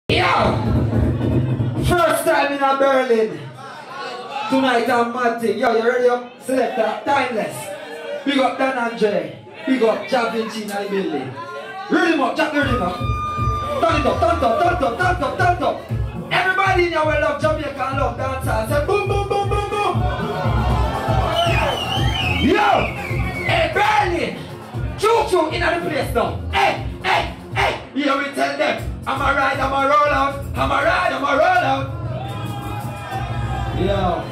Yo! First time in Berlin. Tonight I'm mad thing. Yo, you ready up? Selector, Timeless. Big up Dan Andre. Big up Javinci in the building. Ready up, Jack, ready up. Turn it up, turn it up, turn it up, turn it up, turn it up. Everybody in here will love Jamaica and love dancehall. Say boom, boom, boom, boom, boom. Yo! Hey, Berlin! Choo-choo in the place now. Hey, hey, hey! Here we tell them, I'm a ride, I'm a roll out. I'm a ride, I'm a roll out. Yo.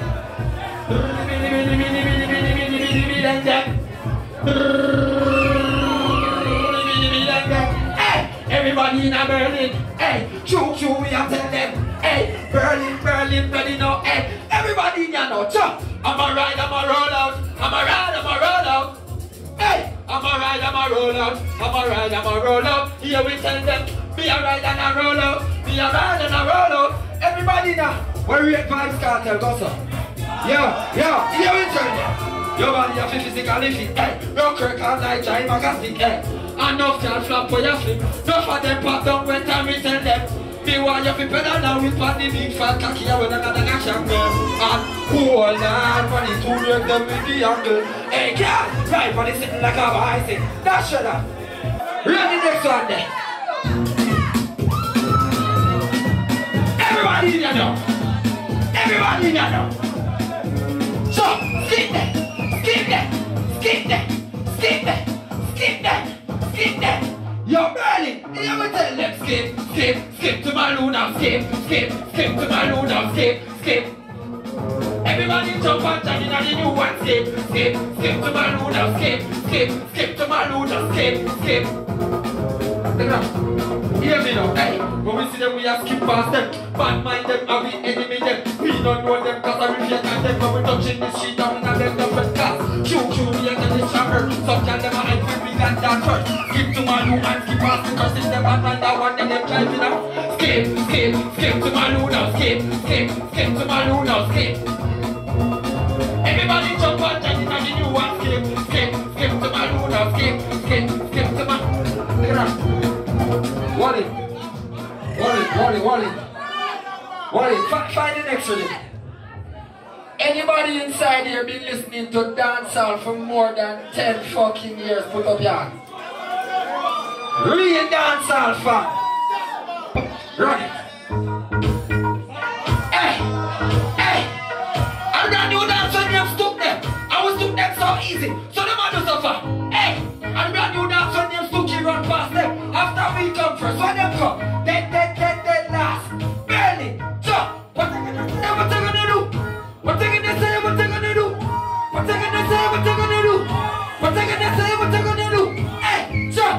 Hey, everybody in Berlin. Hey, choo-choo, we are tell them. Hey, Berlin, Berlin, Berlin, no. Hey, everybody in here now. Choo. I'm a ride, I'm a roll out. I'm a ride, I'm a roll out. Hey, I'm a ride, I'm a roll out. I'm a ride, I'm a roll out. Here we tell them, be a ride and a roll out. Be a ride and a roll out. Everybody now, where we at Vybz Kartel, go so. Yo, here we tell them. Your body have to physically fit, hey. No crack all night, try magazine, hey. Enough can flap for your flip. Enough of them pop down when time we tell them. Me want you to pedal now with the big fat cocky when another action girl. And hold on for the two break them with the angle. Hey girl, right for the sitting like a bicycle. That's shut up. Ready next one then. Everybody in here now. Everybody in here now. So, skip that, skip that, skip that, skip that, skip that, skip that. Yo, Berlin, you will tell them skip, skip, skip to my Luna, skip, skip, skip to my Luna, skip, skip. Everybody jump and turn in the new one, skip, skip, skip to my Luna, skip, skip, skip to my Luna, skip, skip. Hear me now, hey. When we see them, we have skip past them. Bad mind them, and we enemy them. We don't know them, cause I refuse and them. When we touching the street, down in them, different class. Choo-choo, we are getting stronger. Some can them are angry, we got that first. Skip to my Luna and skip past the curses. Them bad mind, that one, then them driving out. Skip, skip, skip to my Luna, skip, skip, skip to my Luna, skip. Everybody jump and turn in the new one, skip, skip, skip to my Luna, skip, skip, skip to my. Wally, find the next rhythm. Anybody inside here been listening to dancehall for more than 10 fucking years? Put up your hand. Real dancehall fan. Run it. Hey, hey. I ran you dance when you stuck them. I was stuck them so easy. So them are do suffer. Hey, I ran you dance when you stuck you run past them. After we come first, when them come, dead last. Barely. So, what they gonna say, what they gonna do? What they gonna say, what they gonna do? What they gonna say, what they gonna do? What they gonna say, what they gonna do? Hey, so.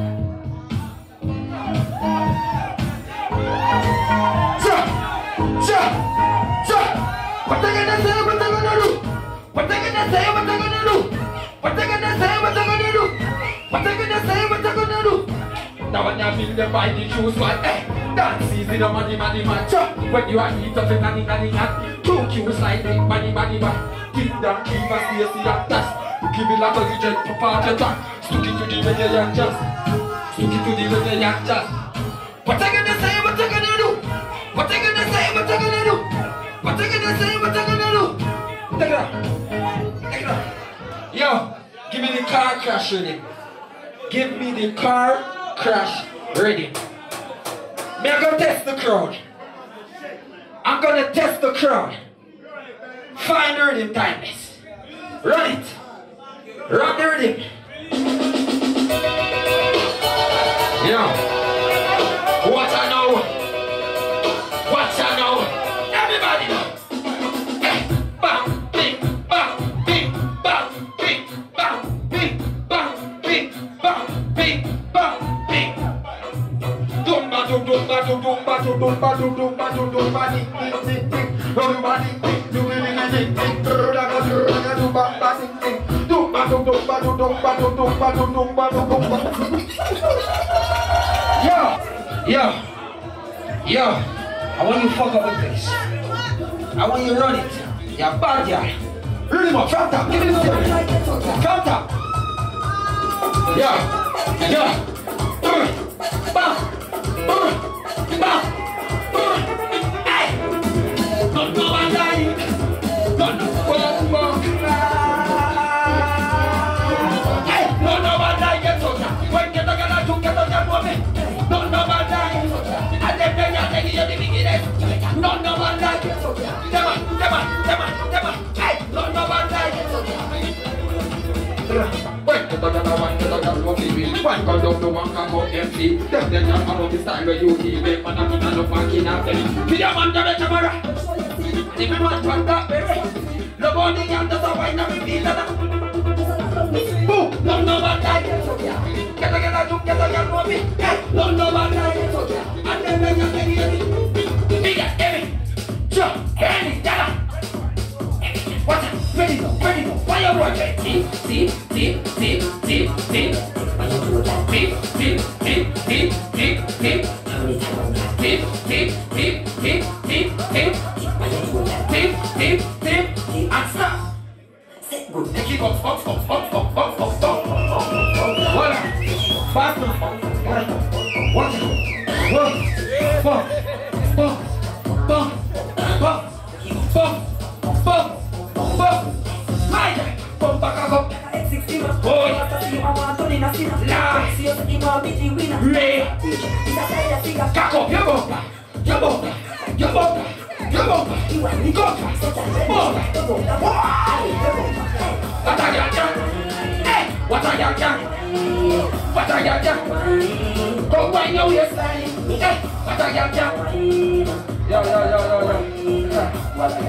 What they gonna say, what they gonna do? What they gonna say, what they gonna do? What they gonna say, what they gonna do? What they gonna say, what they gonna do? Now when you feel them by the shoes, why, hey, dance easy, the money, man, when you are heat up and two cues like the money, keep them, keep us, see that dust. Give it like a legend, papa, the talk. Stick it to the way and just. Stick it to the way and just. What they gonna say, what they gonna do? What they gonna say, what they gonna do? What they gonna say, what they gonna do? Take it up. Take it up. Yo, give me the car crash ready. Give me the car crash ready. Me I'm gonna test the crowd. I'm gonna test the crowd. Find the rhythm, Timeless. Run it. Run the rhythm. Yo. What I know. What I know. Everybody know. Hey, bam, bing, bam, bing, bam, bing, bam, bing, bam, bing, bam, bing, bam, bing. Dumba, dumba, dumba, dumba, dumba, dumba, ding, ding, ding, ding. Dumba, ding, ding, dumba, ding, ding, dumba, ding, ding. Dumba, dumba, dumba, dumba, dumba, dumba. Yo, I want you to fuck up the place. I want you to run it. You're bad, yeah. Run him up, from top. Give me the story. From top. Yeah. Bam. Bam. man go down, no one can go empty. Them they just about the style where you keep it, man. I'm in a no fucking belly. Video man, the camera. If you want to that baby, nobody can just a wine and repeat that. Boom, no man die. Get a movie. No man die. And then they just get it. Bigger, heavy. Sure, heavy, yalla. What's up? Ready go, fire watch. See. And stop. Keep up. Voilà. Back. Watch it. What are you? Go wine your waistline. What are you? Yo. What are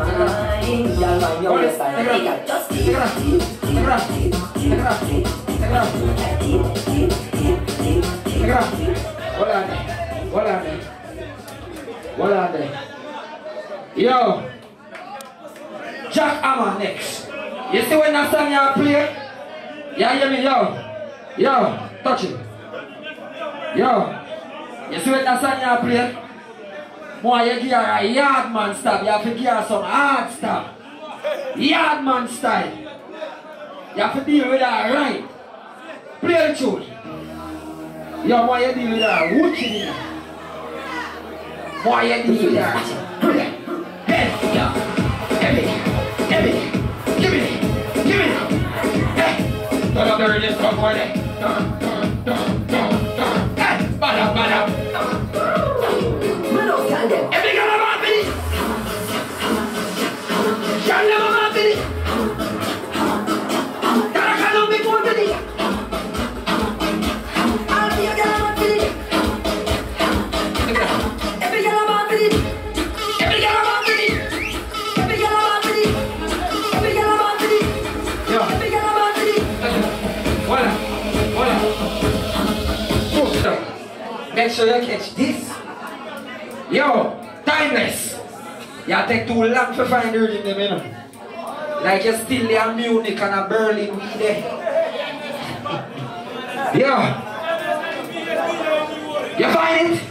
they? Yo, Jack Hammer next. You see when that song you play? Yeah, hear me, yo, touch it. Yo, you see when that song you play? More you give her a yard man style. You have to give her some hard stuff. Yard man style. You have to deal with her right. Play the tune. Yo, more you deal with her wooching in her. More you deal with her. Hey, yo, give me. Hey, don't have the release come for it. Hey, bada. Every girl I'm happy. Girl never happy. Girl I can't be more than it. I'll be a girl I'm happy. Every girl I'm happy. Every girl I'm happy. Every girl I'm happy. Every girl I'm happy. Every girl I'm happy. Voilà. Make sure you catch this. Yo, timeless. You take too long to find the rhythm, you know. Like you're still there in Munich and a Berlin we there. Yo. You find it?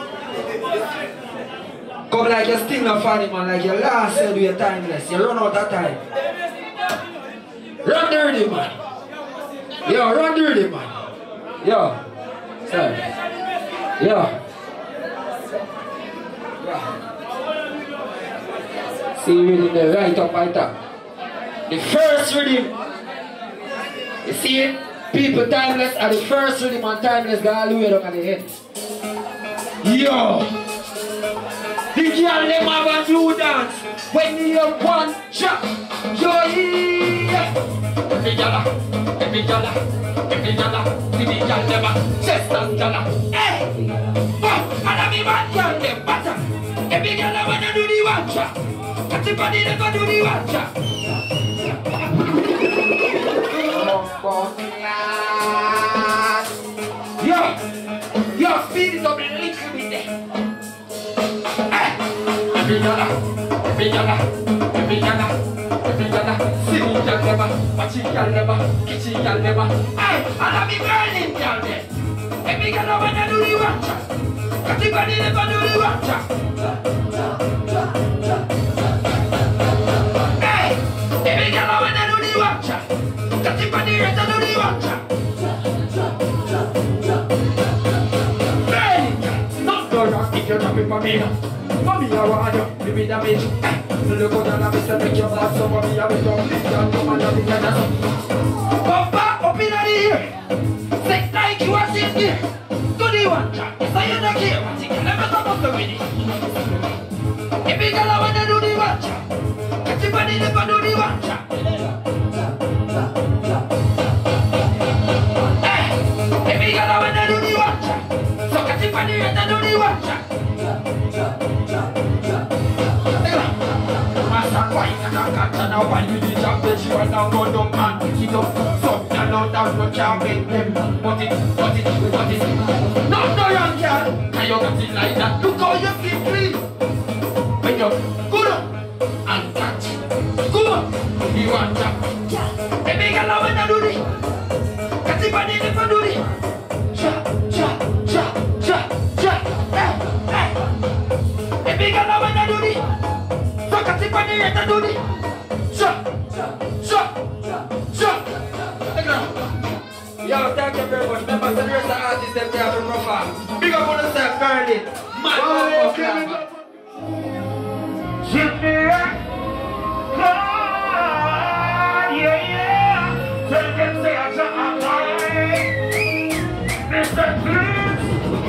Come like you're still not finding, man. Like your last said you're timeless. You run out of time. Run the rhythm, man. Yo, run the rhythm, man. Yo. Sorry. Yo. See rhythm there, right up. The first rhythm. You see it? People timeless are the first rhythm and timeless got all the way up at the head. Yo! The girl them have a new dance when you have one shot. Yo, yeah! Every gala, see the girl them a chest and gala. Hey! Oh, and I'm even girl them butter. Every girl I wanna do the one shot. Everybody never do the one shot. Yo, speed it up a little bit there. Hey! Every gala, see the girl never, watching girl never, kitchen girl never. Hey, and I'm in Berlin girl there. Every girl I wanna do the one shot. Everybody never do the one shot. Hey, every girl I wanna do the one shot. Everybody never do the one shot. Hey, not good if you're not for me. Mommy, I want you, baby, damage. Look at that, Mr. Make your blood so mommy, I will don't lift your come and nothing like that. Papa, up in the ear. Sex like you are sitting here. Do the one shot. So you're not here, but you can never supposed to win it. Every girl I wanna do the one shot. Everybody never do the one shot. Hey, Look how you keep clean. When you good up and catch, good up, you want to. Baby girl, I wanna do this. Catch the body, never do this. Cha, cha, cha, cha, cha. Hey, hey. Baby girl, I wanna do this. So catch the body, never do this. Cha, cha, cha, cha. Yo, thank you very much. Remember, the rest of the artists that they have to perform. Big up on yourself, Curly. Man, Jimmy, God, yeah, yeah. Tell them say I'm Mr. Please.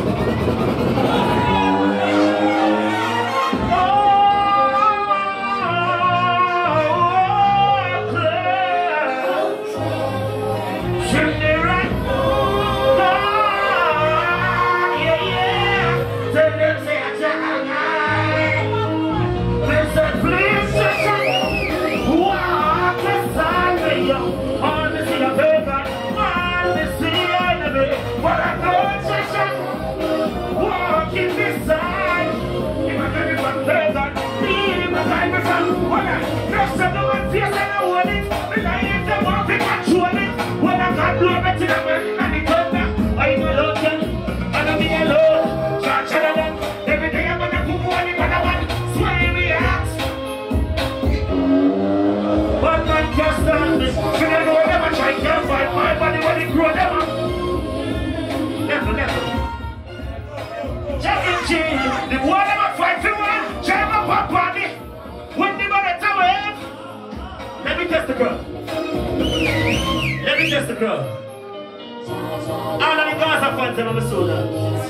The girl. All of the girls are fans of my soda.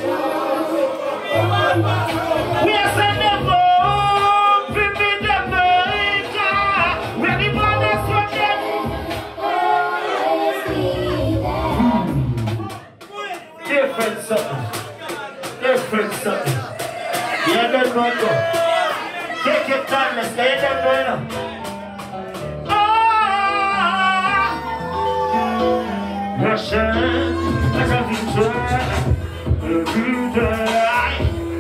We are sending home, vivid America. We are the brothers for them. Different something. Different something. You don't know. Take your time, let's get it done. Russian, as I've been trying, every day,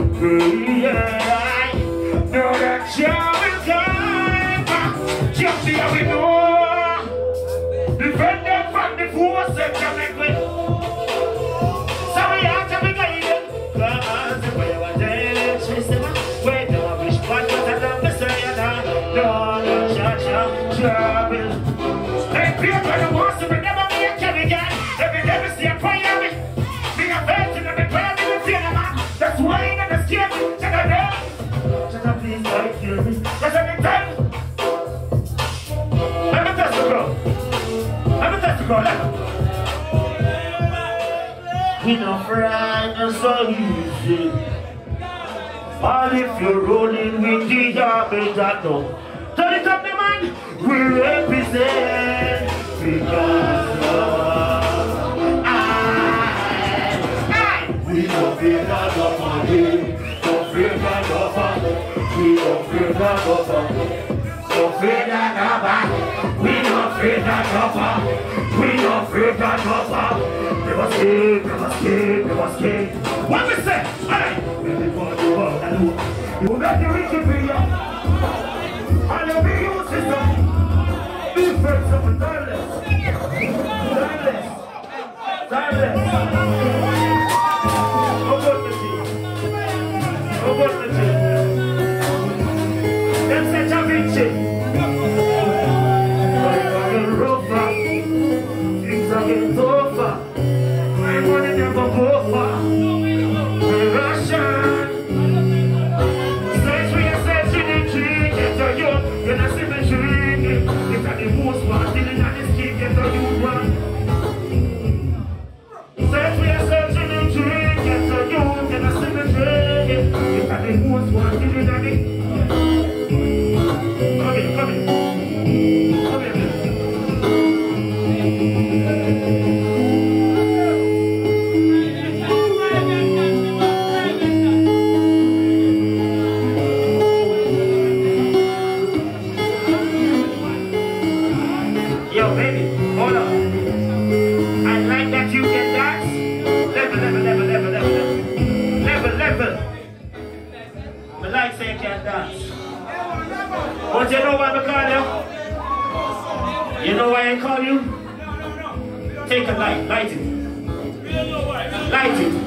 know that you will come. Just see how we know. Defend them from the force that you make with. So we have to be guided. Cause the way we're dead, where do I wish one was a love to say that? No, trouble. Hey, people, the ones who will never be a carry guy. Every day we see a fire me. Being a virgin and the prayer me with fear, man. That's why I'm not scared. Check it out. Check out, please, don't kill me. That's every time. Let me test the girl. Let me test the girl. We not friend, it's so easy. And if you're rolling with the garbage, that no. Turn it up, the man. We represent because we don't fear that of our day. Don't fear that of our day. We don't fear that of our day. Don't fear that of our day. We don't fear that of our day. We don't fear that of our day. Never escape, never escape, never escape. What we say? Alright. We're the one you want to do. You got the rich in me, yeah. And every use is done. Difference of the timeless. Timeless. Timeless. Them say Da Vinci. Things are getting tougher. My money never go far. We're Russian. Search for your search in the tree. Get your young, you're not see me drinking. It's at the most one, dealing on the scheme. Get your youth one. Search for your search in the tree. Get your youth, you're not see me drinking. It's at the most one, dealing on the. Come in, come in. Come in. say you can't dance. But you know why I call you? You know why I call you? Take a light, light it. Light it.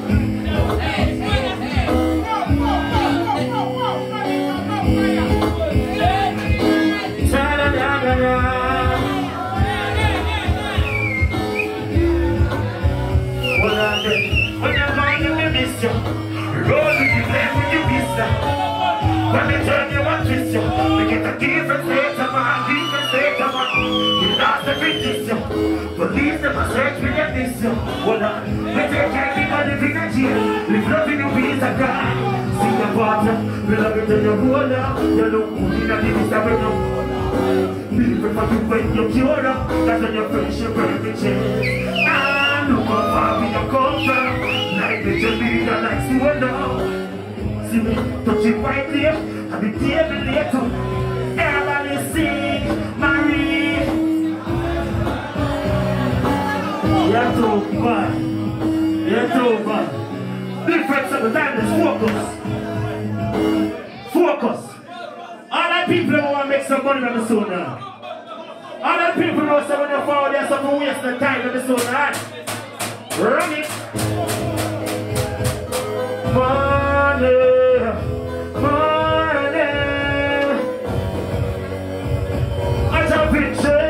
When you're going to miss you, roll with you, play with you, miss you. When they turn you and twist you, they get a different state of mind, different state of mind. You lost every diss you, police them and search me and miss you. Hold on, we take everybody in a jail, live love in your peace of God. See your partner, we love it till you hold up. You look good in a living story now. People for you when you cure up, that's when your friendship will change. Look how far we have come from. Like the jelly that likes to know. See me touch it right there, and the table later. Everybody sing, Marie. You're too bad. You're too bad. Difference of the time is focus. Focus. All that people who want to make some money on the soul now. All that people know say when you're forward, there's something waste the time on the soul now. Run it. Money, money. I tell picture.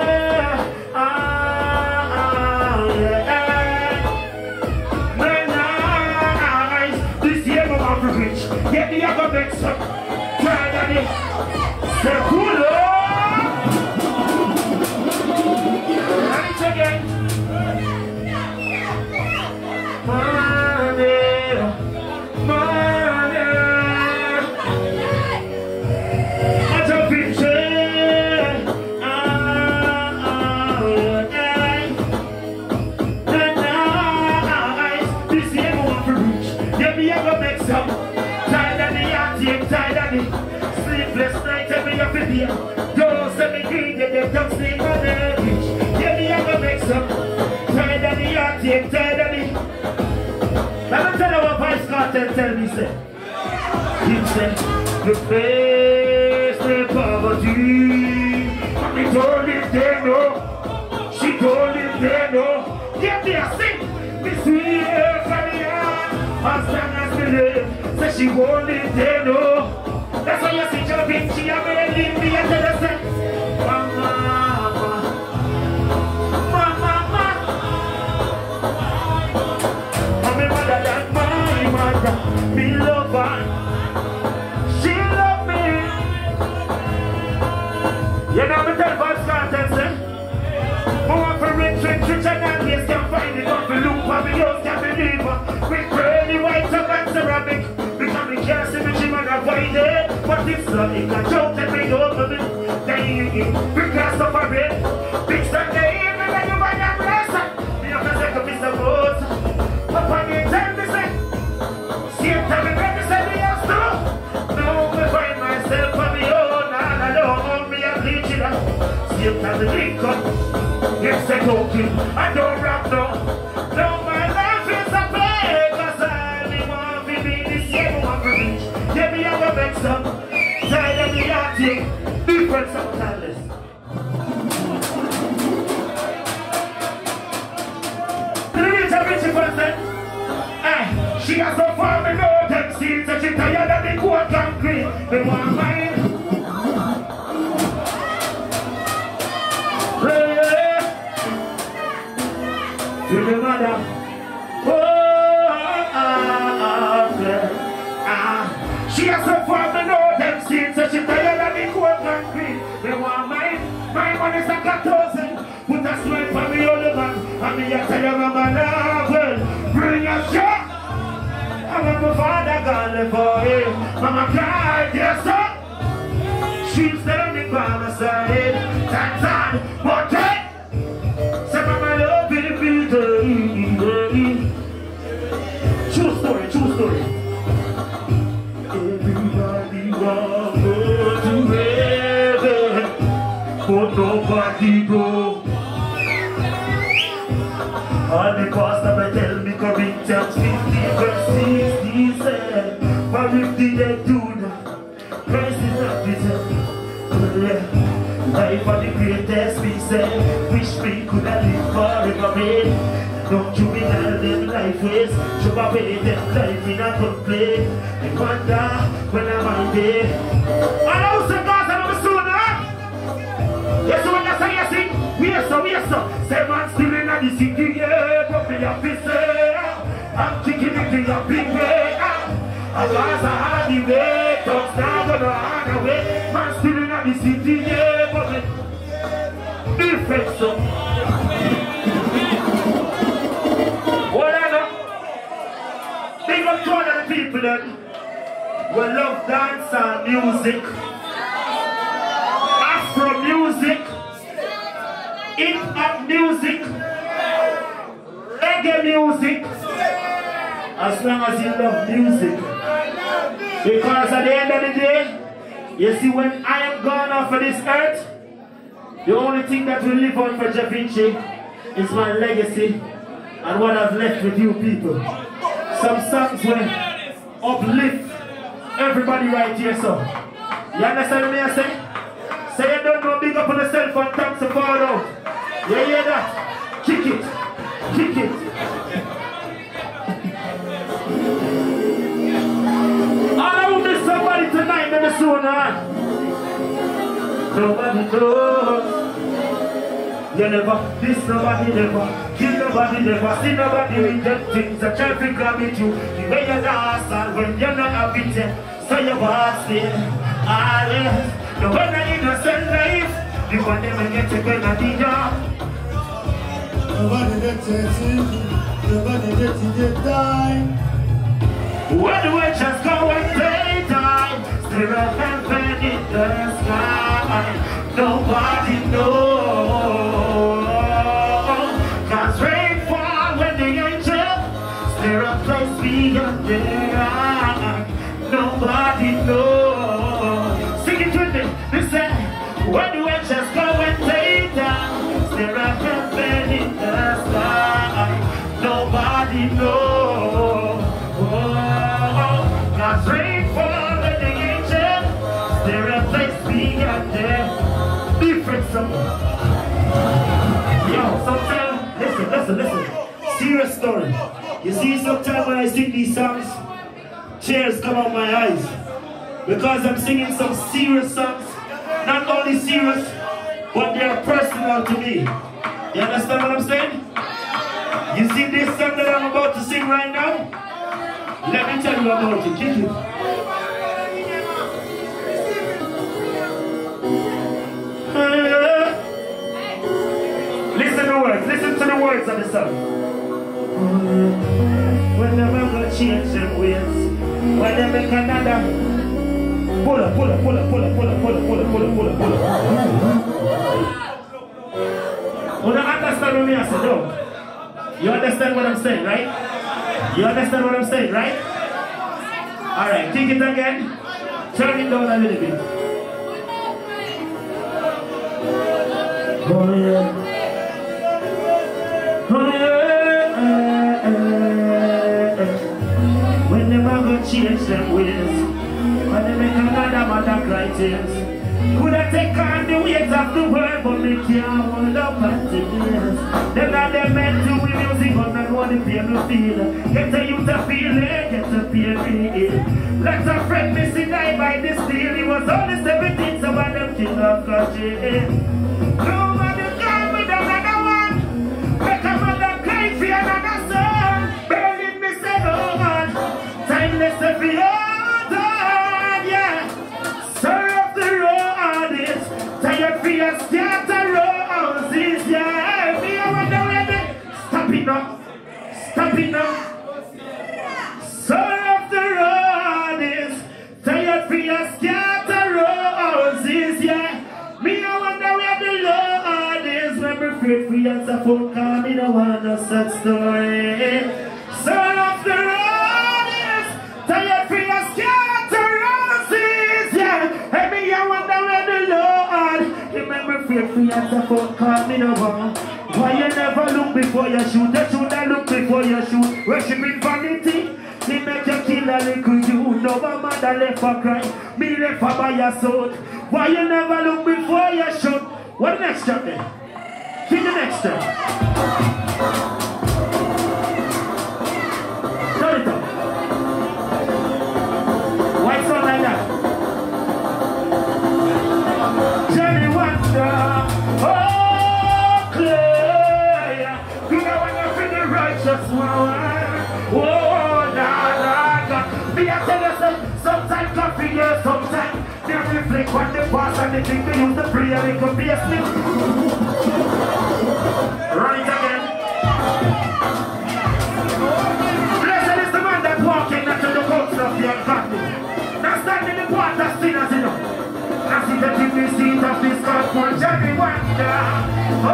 Nice. This year I'm off the rich. Get the other mix up. Try that it. Say cool. Run it again. Money, money. What's a picture? This year I want to reach. Yeah, me ever make some. Tired of the acting, tired of the sleepless night every other day. Don't say me green, they don't sleep on the beach. Yeah, me ever make some. Tired of the acting, tired of the. Let me tell you what Vice Cartel tell me, say. He said, you face the poverty. And he told him they know. She told him they know. Get there, sing. This year from the heart. As long as we live. Say she won't live, they know. That's why you see your bitch, she have been leave me and tell her, say, Mama. Me love her, she love me. You know me tell Vybz Kartel say, I want for rich and always can find it. Want for look for me house, can't believe her. With pearly white top and ceramic, because me can't see me, she man avoid it. But it's not, it can joke and bring over me. Then you because of her bed. Big Sunday evening when you buy that blessing. Me have to take a piece of boat. Up on the time they say, same time me ready say me has to. Now me find myself on me own and I don't own me a bleach it up. Same time me drink up. Yes, I talking, I don't rap no. No, my life is a play, cause I me want to be this year, me want to reach. Yeah, me have a mix up. Tired of the acting, different sometimes. She has so far me know them seeds, so she tired of the cold concrete. They want mine. To the mother. She has so far me know them seeds, so she tired of the cold concrete. They want mine. My money's like 1,000. Put a smile for me, all the man. And me a tell you, mama, well, bring a shot. I'm my father gone for him. Mama cried, yes sir. She's standing by my side. That's on, but hey. Say mama love me, true story, true story. Everybody want go to heaven, but nobody go. All because of the tell me Corinthians 15 verse 60 said, for if the dead do not Christ is not deserved. Life of the greatest we say. Wish we could have lived forever, man. Don't you be all them life ways. Show away them life in a good play. I wonder when I'm on day. And also guys, I'm a student. Yes, when I say yes, we are so. Say man still in the city, yeah. But me a officer. I'm kicking it in a big way. I was a hardy way. Don't stand on the hard way. Man still in the city, yeah. But me defect so. What I know? Big up to all of the people that will love dance and music. Afro music. Hip-hop music. Reggae music. As long as you love music. Because at the end of the day, you see when I am gone off of this earth, the only thing that will live on for Ja Vinci is my legacy and what I've left with you people. Some songs will uplift everybody right here, so. You understand me I say? Say you don't know, big up on yourself and thanks for fall out. You hear that? Kick it. Kick it. I will miss somebody tonight, maybe soon, huh? Nobody knows. You never, this nobody never, kill nobody never, see nobody with them things that try to grab at you. The way you dance and when you're not happy, so you was there. Ah, yes. The one that innocent life, the one that get to get a DJ. Nobody gets it, nobody gets it, die. When the witches go and play time, still up and bend in the sky. Nobody knows. Cause rain fall when the angels stare a place beyond their eye. Nobody knows. Sing it with me. Listen. When the witches go and play time, stare up and bend in the sky. Nobody knows. Cause rain fall when the angels stare a place beyond their different song. Yo, sometimes, listen. Serious story. You see, sometimes when I sing these songs, tears come out my eyes. Because I'm singing some serious songs. Not only serious, but they are personal to me. You understand what I'm saying? You see this song that I'm about to sing right now? Let me tell you about it. Kick it. Listen to the words of the song. When the man gonna change them ways, when they make another pull up. You don't understand what I said, no? You understand what I'm saying, right? You understand what I'm saying, right? Alright, take it again. Turn it down a little bit. Oh yeah. When the man go change them ways, when they make another mother cry tears. Could I take on the weight of the world, but me can't hold up at the ears. They're not they meant to win music, but not want to feel no feel. Get a youth to feel it, get to feel it. Let a friend missing die by this deal. He was only 17, so by them king of country. Nobody can with another one. Make a mother cry for another son. Burning me say no man. Timeless every other, yeah. Serve the road is tired for your scatter roses, yeah. Me I wonder where they stop it now. Stop it now. Serve the road is tired for your scatter roses, yeah. Me I wonder where the Lord is. When me afraid for your phone call, me no want no such story. Serve the road is tired for your scatter roses, yeah. And me I wonder where the Lord. Remember afraid for your phone call, me no want. Why you never look before you shoot? You should look before you shoot. Worshiping vanity. He make you kill a little you. No love a mother left for cry. Me left for buy your soul. Why you never look before you should? What the next step then? Keep the next step. Turn it up. Why it's not like that? Johnny Wonder. Oh, Clay. You know when you feel the righteous one. Oh, nah. Me I tell you sometimes coffee, yeah, sometimes they reflect on the past and they think they use the prayer, they could be asleep. Run it again. Blessed is the man that walking into the coast of the ungodly. Now stand in the water, sinners, you know. Now see that in the seat of this God for Johnny Wonder. Oh,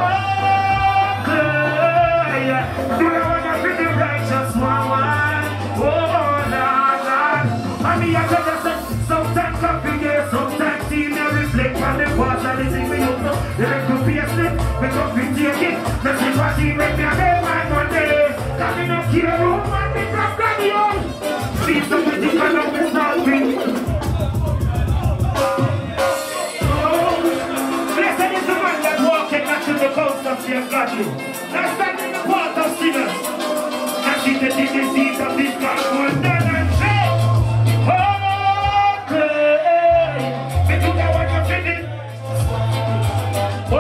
Clay. Do you want to be the righteous one? Oh, nah. I mean, I tell you sometimes coffee, yeah, sometimes see me reflect on the past and the thing we used to. They could be a slip, because we take it. The sympathy make me a day, my Monday. Cause we don't care who man is from radio. See something you can know it's not me. Blessed is the man that walking into the coast of the ungodly. Now stand in the path of sinners. And see the seat of this God was done and say, oh, Clay. Me do that when you're finished. Oh,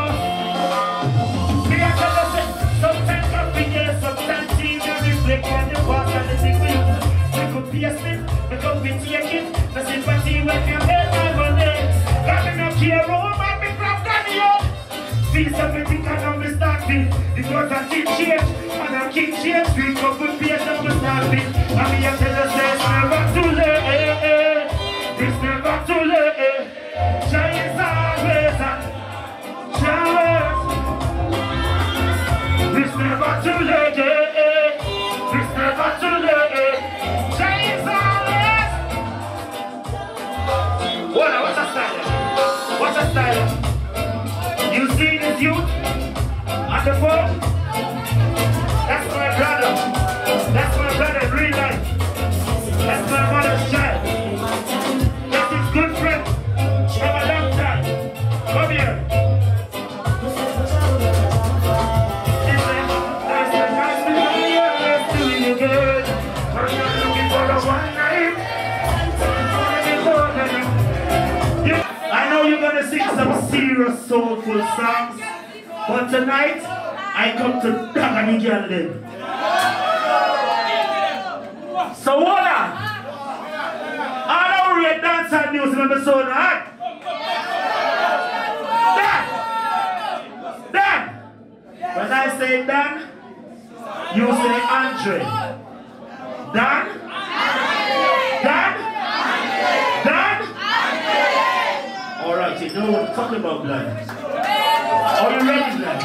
me I tell you, sometimes coffee, yeah, sometimes see me reflect on the past and the thing we use. We could be a slip, we could be taking the sympathy when you head my money. Got me no care, oh, man, me grab daddy, yo. Feel something can now me start me. Because I keep change, and I keep change. We come with peace and we start me. And me I tell you, say, it's never too late. It's never too late. Joy is always on. It's never too late. It's never too late. Joy is always. What's a style? What's a style? You see this youth on the phone? That's my brother. That's my brother in real life. That's my mother's child. That's his good friend from a long time. Come here. Doing you good. I'm not looking for a one night. I know you're gonna sing some serious soulful songs, but tonight I come to Dagani Girl. So what on? All our red dancehall music on the soul hot. Dan! When I say Dan, you say Andre. Dan? Dan? Dan? Alright, you know what I'm talking about, blood. Are you ready, blood?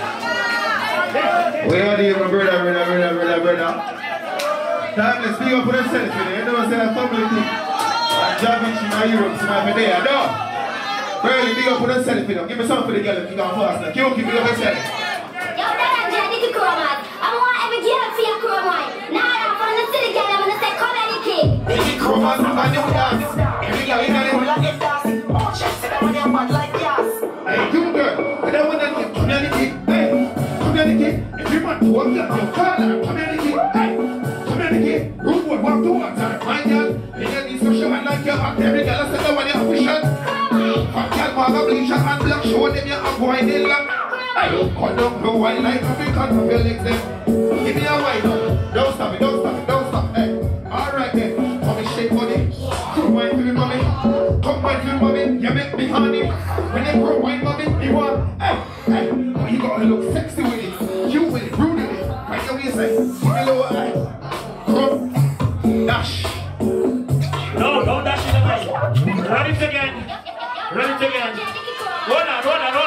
Where are you, my brother? Time to speak up for yourself, you know. You know, say a family thing. I'm driving to my Europe, so I'm there, I know. Really, big up for yourself, you know. Give me something for the girl if you can fast. Now, keep big up yourself. Yo, Dad, I need to grow, man. I want every girl to feel grow, man. Now I'm from the city, girl, I'm gonna say, come on, kid. Baby, grow, man, and you dance. Every girl in the Like it, dance. Oh, check, say that when you're mad like gas. Hey, you girl, I don't want that community. Hey, community. If you want to work your car, community. Hey, community. Rude boy, walk towards her. My girl, you get this social man like you. Every girl, I said that when you're official. Hot girl, marble, and black, show them you're avoiding long. Hey, cut down the wine like African from your legs then. Give me a wine. Don't stop it, don't stop it, don't stop. Hey, alright then. Mommy, shake body. Come wine to me, mommy. Come wine to me, mommy. You make me honey. When you grow wine, mommy, you want. Hey, hey. Oh, you gotta look sexy with it. You with it, rude with it. Right your waist, hey. Give me a little eye. Come. Dash. No, don't dash in the way. Run it again. Run it again. Hold on.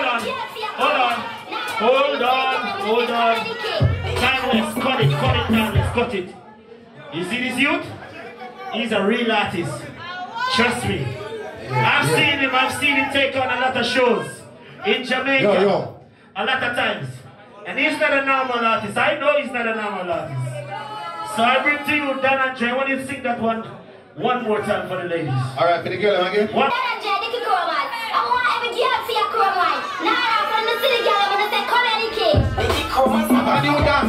Timeless, cut it, timeless, cut it. You see this youth? He's a real artist. Trust me. I've seen him take on a lot of shows in Jamaica. A lot of times. And he's not a normal artist. I know he's not a normal artist. So I bring to you Dan Andre. When you sing that one, One more time for the ladies. Alright, for the girl again. One. I want every girl for your chrome white. Now I'm from the city girl, I'm gonna say come here, Nicky. How do you dance?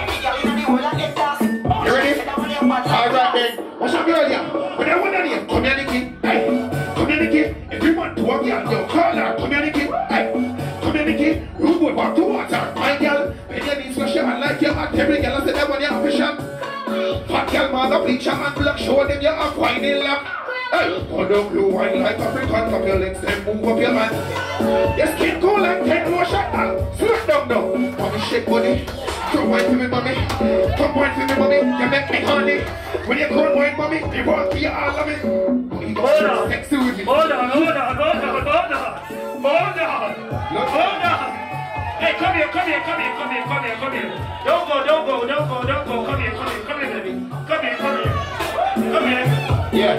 You ready? Alright then. What's up, girl here? When I want to come here, Nicky. Hey, come here, Nicky. If you want to walk here, yo, call her. Come here, Nicky. Hey, come here, Nicky. You go walk to water. My girl, when you need to show and like your act, every girl, I said that one you're official. Hot girl, mother, bleacher, and black, show them you're a whining lap. Hey, hold up, blue wine like African, cup your legs, then move up your man. Your skin cool like 10 more shot now. Slow down now. Mommy, shake body. Come wine for me, mommy. Come wine for me, mommy. You make me honey. When you come wine, mommy, you want to be all of it. Hold on. Sexy with it. Hold on. Hey, come here. Don't go. Come here, baby. Come here. Yeah.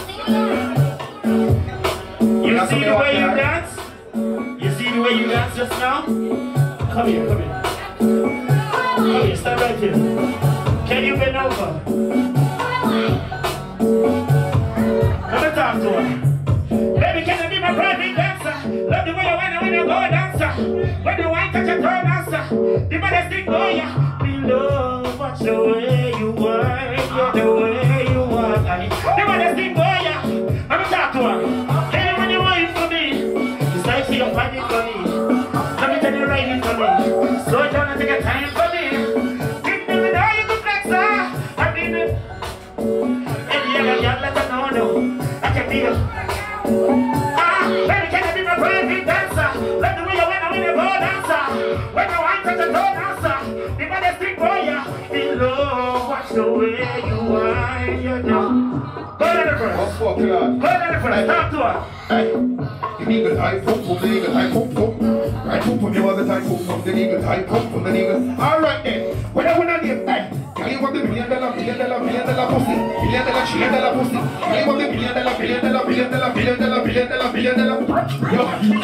You see the way you dance? You see the way you dance just now? Come here. Stand right here. Can you bend over? Let me talk to her. Baby, can you be my private dancer? Love the way you when you go dancer. When you want touch a toe dancer. The baddest thing go ya. We love watch the way you work. You're the way you walk. The baddest thing go ya. Let me talk to her. Hey, when you want it for me, it's like see you're fighting for me. Let me tell you right in for me. Slow down and take a time for me. Give me the door you can flex her. I mean it. Any other girl let her know. I can feel. Baby, can you be my private dancer? Let the way you when you go dancer. When you want touch a toe dancer. The baddest thing for ya. We love watch the way you wind your down. Go down the first. Talk to her. Hey, the eagle high pump from the eagle high pump. Right pump from your other time pump from the eagle high pump from the eagle. Alright then, when I want to give, hey, can you want the $1 billion pussy? $1 billion pussy. Can you want the $1 billion? Yo.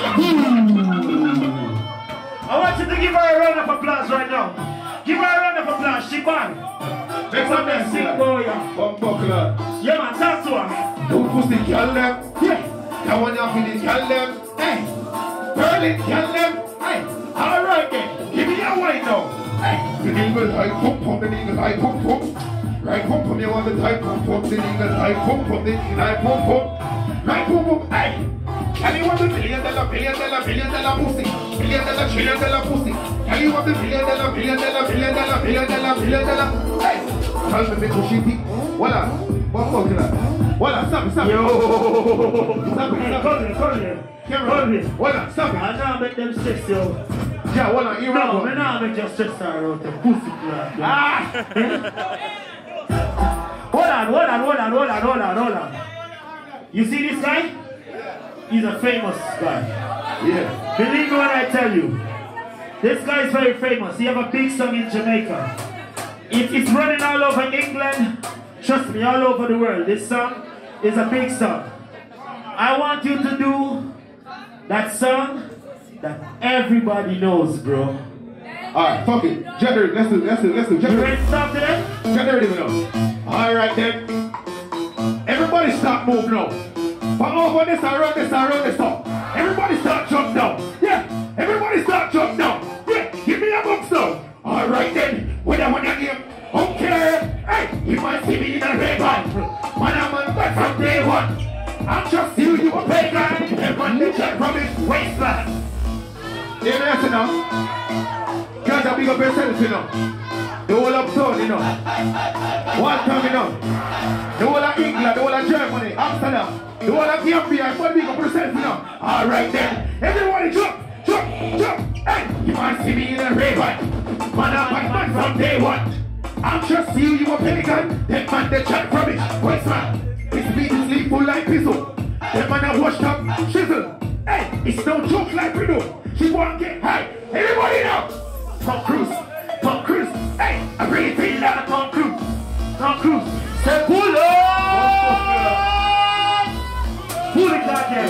I want you to give her a round of applause right now. Give her a round of applause. She bang. Make some nice sing boy. Yeah man, talk to her. Don't pussy girl them. Yeah. That one you finish girl them. Hey. Berlin girl them. Hey. Alright then. Give me your wine now. Hey. The eagle high pump from the eagle high pump. Right pump from you on the high pump from the eagle high pump from the eagle high pump. Right pump. Hey. Can you want the $1 billion pussy? $1 billion pussy. Can you want the $1 billion? Hey, tell me to shitty. Voila, what fuck is that? Voila, stop. Yo, stop it. Come here. Voila, stop it. I know I make them stress yo. Yeah, voila, you wrong. No, man, I make just stress her out the pussy club. Hold on. You see this guy? He's a famous guy. Yeah. Believe me when I tell you. This guy is very famous. He have a big song in Jamaica. It's running all over England. Trust me, all over the world. This song is a big song. I want you to do that song that everybody knows, bro. Alright, fuck it. Generate, let's do. You ready to stop today? Generate it now. Alright then. Everybody start move now. From over this, around this up. Everybody start jump down. Yeah, everybody start jump down. Yeah, give me a box now. Alright then, when I want to give, okay. Hey, you might see me in a red band. Man, I'm on back from day one. I'm just you a pagan. Everyone they check from his waistband. You know what now? Can't have big up yourself, you know. The whole uptown, you know. One time, you know. The whole of England, the whole of Germany, Amsterdam. The whole of Gambia, one big up yourself, you know. Alright then. Everybody jump. Hey, you might see me in a red one. Man, I'm from day one. I'm just you a pagan. That man, they chat from it. Wait, man. It's me to sleep full like Pizzle. That man, I washed up, shizzle. Hey, it's no joke like we do. She won't get high. Everybody now. Tom Cruise. Hey, I bring it to you now, Tom Cruise. Say, pull up. Pull it back here.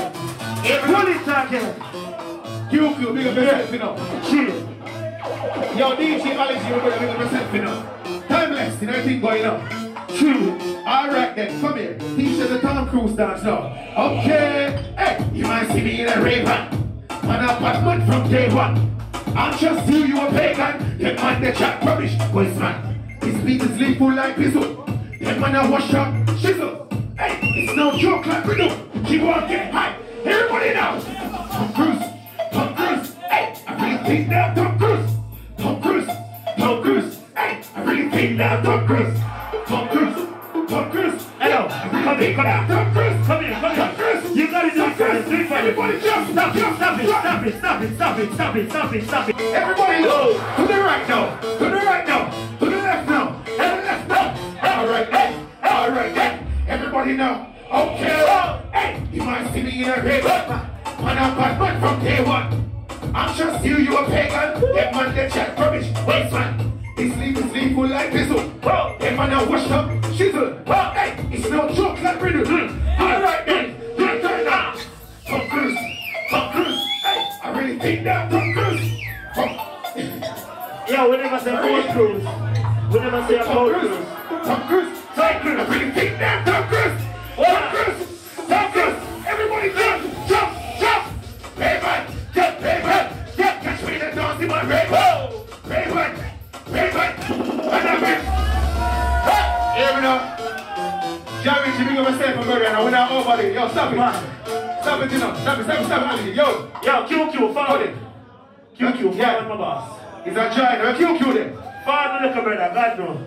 Q, big up yourself, you know. Chill. Yo, DJ Alex, you're going to big up yourself, you know. Timeless, you know, everything going on. True. Alright then, come here. Teach us the Tom Cruise dance now. Okay. Hey, you might see me in a Ray-Ban. Man, a Batman from day one. I'm just you a pagan. Them man, they chat rubbish. Boys, man. His beat is lethal like Bizzle. Them man, a wash up, shizzle. Hey, it's no joke like we do. Keep on getting high. Everybody now. Tom Cruise. Tom Cruise. Hey, I really think that Tom Cruise. Tom Cruise. Tom Cruise. Hey, I really think that Tom Cruise. Tom Cruise. Tom Cruise. Hello. Come here, come here. Tom Cruise. Come here, come here. You gotta do it for us. Do it for Everybody jump. Stop it, stop it, stop it, stop it, stop it, stop it, stop it, stop it. Everybody go. To the right now. To the right now. To the left now. And the left now. Alright, hey. Alright, hey. Everybody now. Okay. Hey, you might see me in a red man. Man, I'm Batman from day one. I'm just you a pagan. Them man, they chat rubbish. Waste man. His sleep is lethal like Bizzle. Them man, are washed up. Shizzle. Hey, it's no joke like riddle. Alright then. Your turn now. Tom Cruise. Tom Cruise. Hey, I really think that Tom Cruise. Yeah, we never say Tom Cruise. We never say Tom Cruise. Tom Cruise. Tom Cruise. I really think that Tom Cruise. Tom Cruise. Tom Cruise. Everybody jump. Jump. Jump. Ray-Ban. Jump. Ray-Ban. Jump. Catch me in the dance in my Ray-Ban. Ray-Ban. Ray-Ban. And I'm in. Here we go. Jerry, you bring up myself and Murray, and I went out over there. Yo, stop it. Stop it, you know. Stop it. Yo. Yo, QQ, follow it. QQ, follow my boss. He's a giant. QQ there. Follow the little brother, God knows.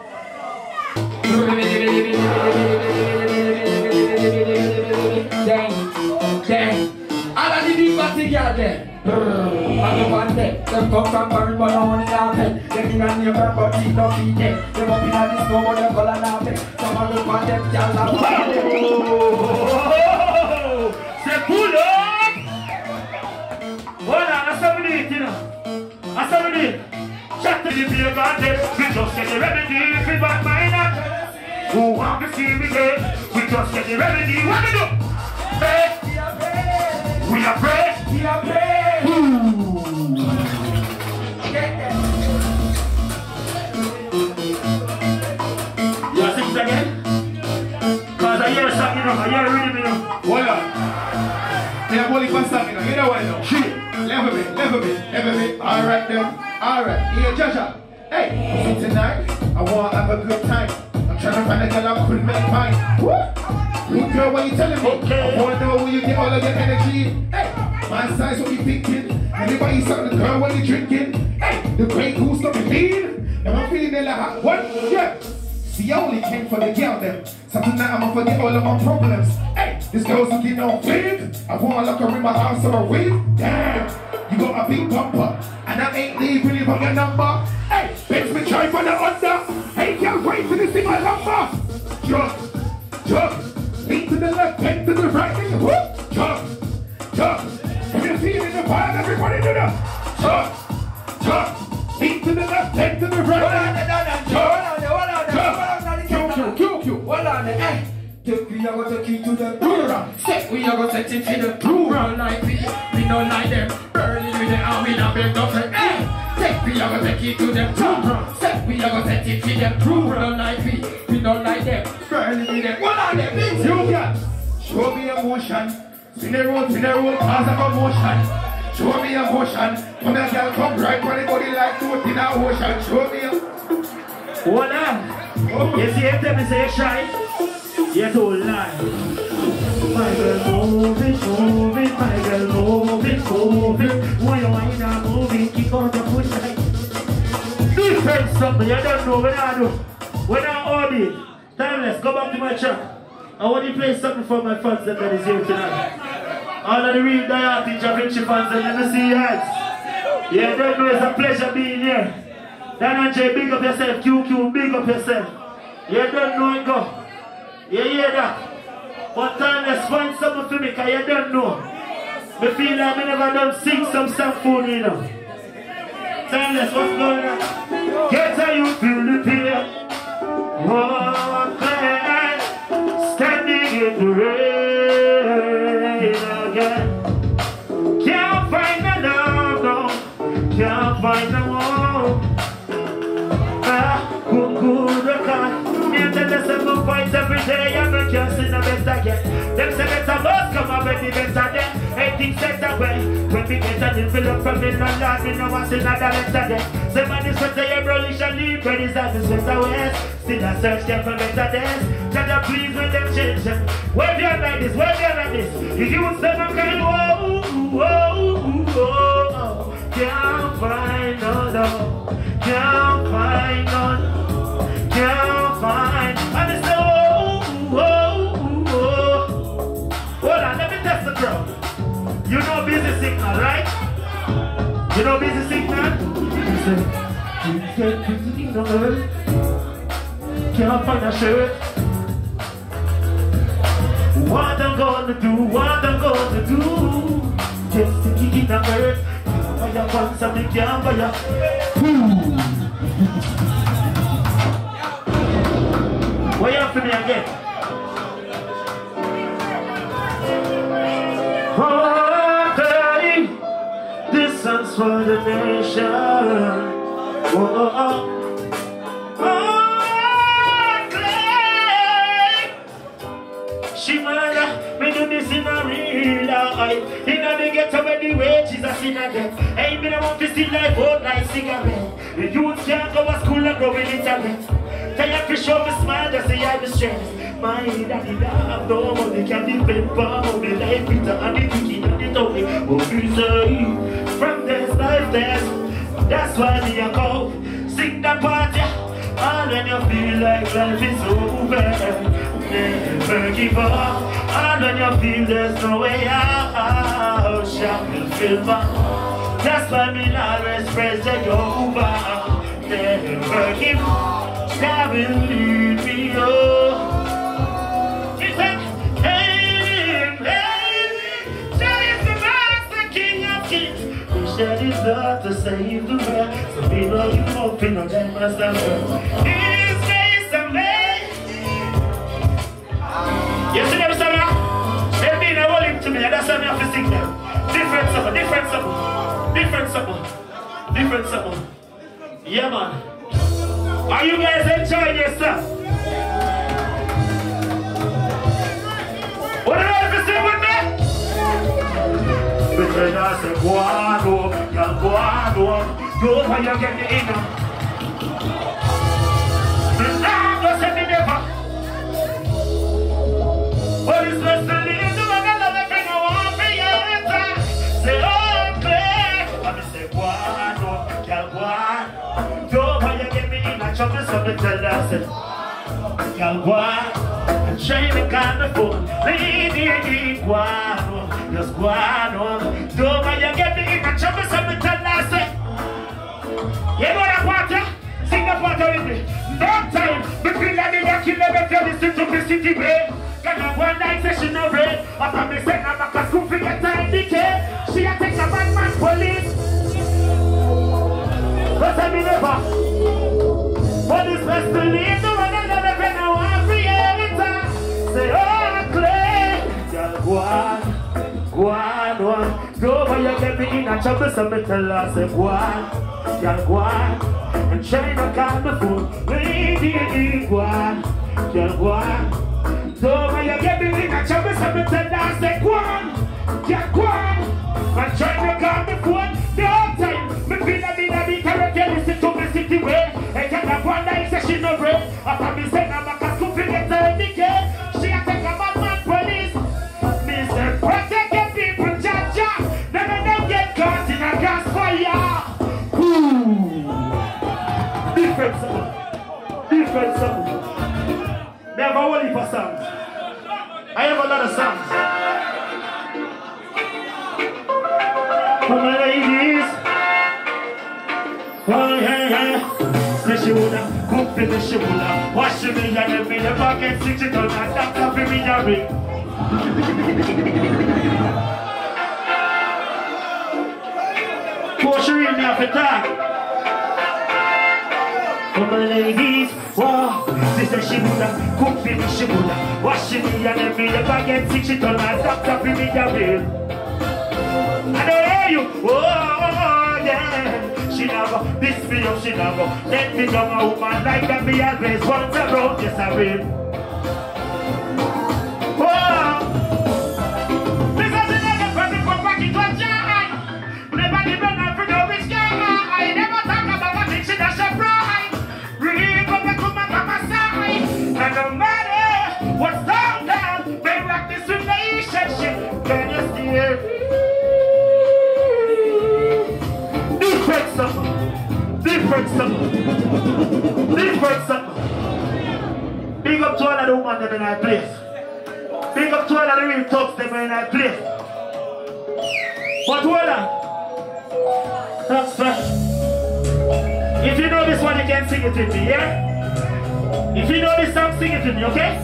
Dang. All of the big party girls there. I don't want them. Them come from Paris, but on in our head. They can run your back, but keep no feet there. Them up in a disco, but them call an apple. Some of them want them, girls are C'est cool, hein? Voilà, that's how we do it, you know. That's how we do it. Chat to the beer garden. We just get the remedy, if we back my neck. Who want to see me there? We just get the remedy. What we do? Hey. We are brave. We are brave. You sing it again? Cause I hear something, you know. I hear rhythm, you know. Hold on. They are only for something, you know what I know. Shit. Level me. Alright then. Alright. Here, Joshua. Hey, see tonight, I want to have a good time. I'm trying to find a girl I couldn't make mine. What? Good girl, what you telling me? Okay. I want to know where you get all of your energy. Hey, my size, what you thinking? Anybody suck the girl when you drinking? Hey, the great goose got me feeling. Now I'm feeling it like, what? Yeah. See, I only came for the girl then. So tonight I'ma forget all of my problems. Hey, this girl's looking on flip. I want to lock her in my house or a wig. Damn, you got a big bumper. And I ain't leaving you on your number. Hey, bitch, me try for the under. Hey, can't wait for this thing I lumber. Jump. Lean to the left, bend to the right. Whoop. Jump. If you see it in the vibe, everybody do that. Jump. Lean to the left, bend to the right. Jump. Hold on, eh? We are gonna take you to the rural. Set, we are gonna set it to the rural like we don't like them. Burning with the army, we don't beg no friend. Eh? Set, we are gonna take you to the rural. Set, we are gonna set it to the rural like we don't like them. Burning with them. What are them? You can show me emotion. Spin the road, cause of emotion. Show me emotion. When a girl come right, when the body like to in the ocean. Show me. What up? You see him tell me say you're shy? You're too lying. My girl move it, my girl move it. Why you ain't not moving? Kick out the push like. Different something you don't know when I do. When I own it. Timeless, go back to my track. I want to play something for my fans that is here tonight. All of the real Diati Javinci fans that let me see your hands. Yeah, don't know it's a pleasure being here. Dan and J, big up yourself. QQ, big up yourself. You don't know it go. You hear that? But Timeless, find something for me, because you don't know. Me feel like I never done sing some song for me, you know. Timeless, what's going on? Get how you feel the pain. Oh, man. Standing in the rain again. Can't find the love, no. Can't find the one. Good, me and me better there. Everything set away. When we get an envelope from me, no Lord, me no want another letter there. Somebody sweater your bro, you shall leave. When it's out the sweater west. Still I search them for better days. Can you please with them change them? Where you like this? Where you like this? If you would say I'm kind of can't find none, can't find none, can't find. And it's hold on, let me test the crowd. You know busy signal, right? You know busy signal? You say, you get busy in the world, can't find a shirt. What I'm gonna do, what I'm gonna do, just to kick in the earth. Fire pants and me can't fire. What you have for me again? Okay, this song's for the nation. She murder, me do this in a real life. In a me get over the wages a sin again. Hey, me no want to see life out like cigarette. The youth can't go to school and go with internet. Tell you to show me smile, just say I be stressed. My daddy have no money, can depend on me. Life bitter and the wicked and the ugly. What you say? From this life test, that's why me a go. Sing the party, all when you feel like life is over. Never give up, and when you feel there's no way out, shout will fill back. That's why me always praise the Jehovah. Never give up, God will lead me on. He said, hail him, God is the master, King of kings. Who shed his blood to save the world. So we know you open on that master world. His grace amazing. You see them, sir? They've been a rolling to me, and that's why I have to sing them. Different summer, different summer, different summer, different summer. Yeah, man. Are you guys enjoying yourself? What do you have to sing with me? Because I said, guano, ya guano, go where you get the inner. The Lord will send me never. What is best to leave the one that everything I want for you? Say, oh, clear. And I say, guano, ya guano. Go where you get me in a trouble, so me tell us it. Ya guano. And train me kind of fool. Lady, guano. Just guano. Go where you get me in a trouble, so me tell us it. You know that part, yeah? Sing the part with me. No time between the million kilometers to the city way. Can I one night session no rain? After me send her back to school for get time decay. She a take a bad man police. But I me never. Police best believe the one that never been a one creator. Say oh clay. Girl go on. Go where you get me in a trouble, so me tell her say go on. Girl go on. And China can't be fool. Lady go on. Girl go on. So when you get me in a trouble, so me tell her say go on. Yeah, go on. And China can't be fool. No time. Me feel a bit correct. You listen to me city way. And can have one night session no break. After me send her back to school for get her decay. She a take a bad man police. Me say protect your people, Jaja. None of them get caught in a gas fire. Different song. Different song. They have a whole heap of songs. I have a lot of songs. For my ladies. Oh yeah. Say she woulda cook for me, she woulda wash me and then me never get sick. She told me doctor for me a ring. Push her in there for talk. For my ladies, wow. She said she woulda cook for me, she woulda wash me and then me never get sick. She told me doctor for me a ring. I don't hear you, oh yeah. She never, this me up, she never let me down a woman like that. Me always want around, yes I will. Oh, this is up to all of the women them in our place. Big up to all of the real thugs them in our place. But hold on. That's fine. If you know this one, you can sing it with me, yeah? If you know this song, sing it with me, okay?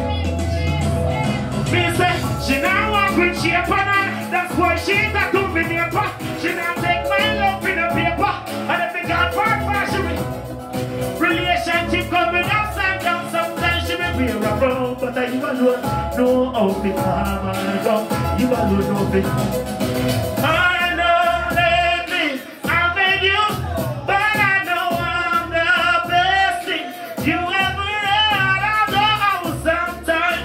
Me say, she now walk with shape on her. That's why she's a two me neighbor. She now take my love in the paper. And if it can't work for she will. Relationship coming upside down. Sometimes she may be around. But you alone know how to calm and go. You alone know it. I know lately I made you. But I know I'm the best thing you ever had. I know sometimes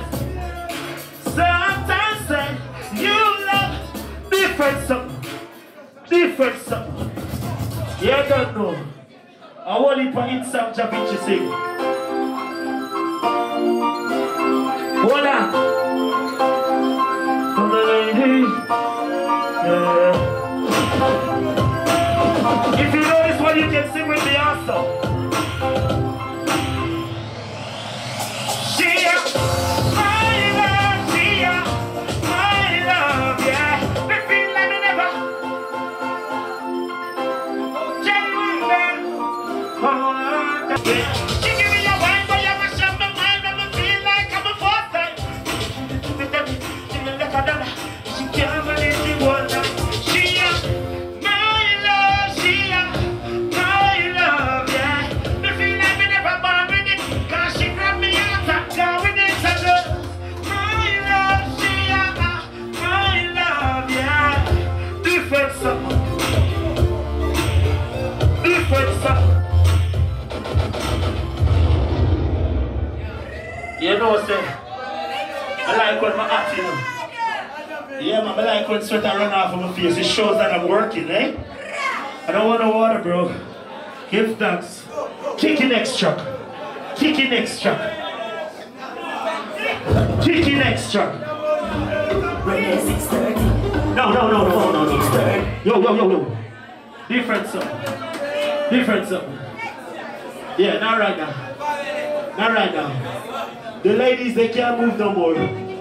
say you love different something. Different something. You don't know. I want it for inside Javinci sing. Hold on. From the ladies. Yeah. If you know this one, you can sing with me also. Shia, my love, Shia, my love, yeah. Me feel like me never. She give me a wine, but you mash up my mind, and me feel like I'm a fourth time. She look like a dollar. She can't believe she won that. Shia, my love, yeah. Me feel like me never born with it, 'cause she grab me out and go with it and go. My love, Shia, my love, yeah. Different something. Different something. You know, say, I like when my hat, you know. Yeah, man, I like when sweat run off of my face. It shows that I'm working, eh? I don't want no water, bro. Give thanks. Kicking extra. Kicking extra. Kicking extra. No. Yo. Different something. Different something. Yeah, not right now. Not right now. The ladies, they can't move no more.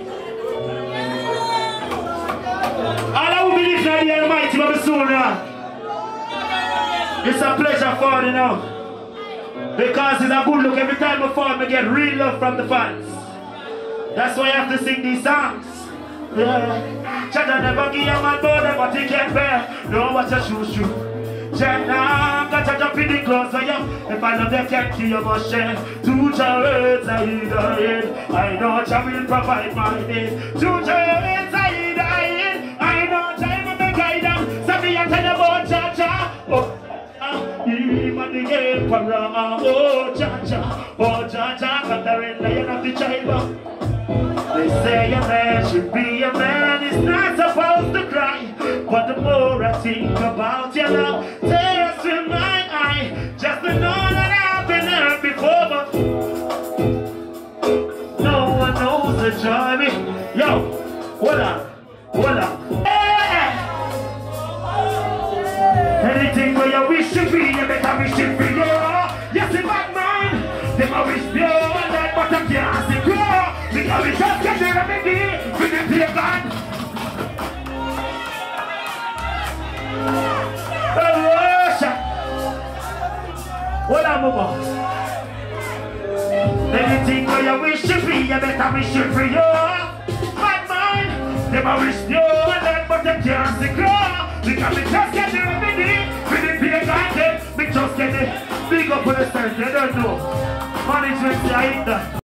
All I will believe in the Almighty of the soul now. It's a pleasure for you now. Because it's a good look every time I fall, I get real love from the fans. That's why I have to sing these songs. Yeah. Chada never give a man more than what he can bear. No, what your shoes shoe. Chada, got to jump in the clothes for you. If I love them, can't kill you, must share. Two chariots, I know Jah will provide my need. Two chariots, I know Jah will make guidance. So me I tell you about Jah. Oh, him and the game for oh Jah, got the red lion of the tribe. They say a man should be a man, he's not supposed to cry. But the more I think about you now, tears in my eye. Just to know that I've been hurt before, but no one knows the joy me. Yo, hold on. Hey! Anything where you wish to be, you better wish it for you. Yes, it's bad man. Them a wish beyond that, but I can't see grow. Because we just get the remedy with the pagan. What up, mama? Anything where you wish to be, you better wish it for you. Bad man, them a wish beyond that, but they can't see grow. Because we just get the remedy with the pagan. We just get it. Big up for the center, you don't know. Management, I ain't that.